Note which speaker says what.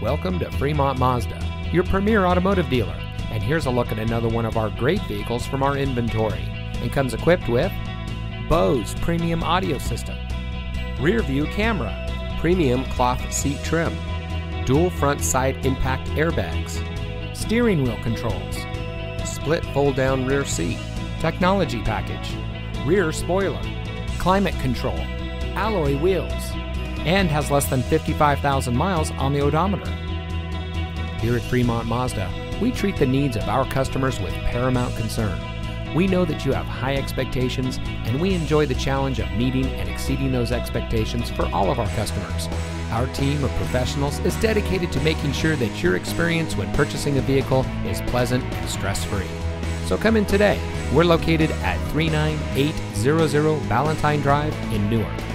Speaker 1: Welcome to Fremont Mazda, your premier automotive dealer. And here's a look at another one of our great vehicles from our inventory. And comes equipped with Bose premium audio system, rear view camera, premium cloth seat trim, dual front side impact airbags, steering wheel controls, split fold down rear seat, technology package, rear spoiler, climate control, alloy wheels, and has less than 55,000 miles on the odometer. Here at Fremont Mazda, we treat the needs of our customers with paramount concern. We know that you have high expectations, and we enjoy the challenge of meeting and exceeding those expectations for all of our customers. Our team of professionals is dedicated to making sure that your experience when purchasing a vehicle is pleasant and stress-free. So come in today. We're located at 39800 Valentine Drive in Newark.